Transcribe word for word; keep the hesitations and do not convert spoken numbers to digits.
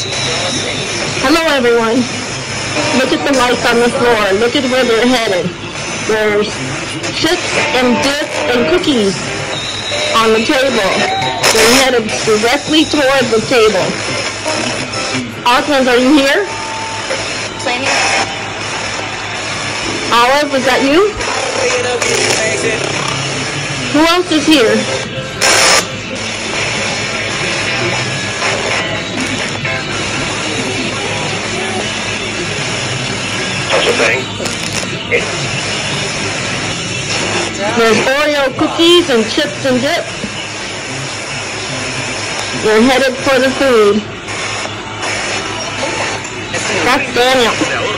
Hello everyone. Look at the lights on the floor. Look at where they're headed. There's chips and dip and cookies on the table. They're headed directly toward the table. Osmond, are you here? Playing. Olive, is that you? Who else is here? There's Oreo cookies and chips and dip. They're headed for the food. That's Daniel.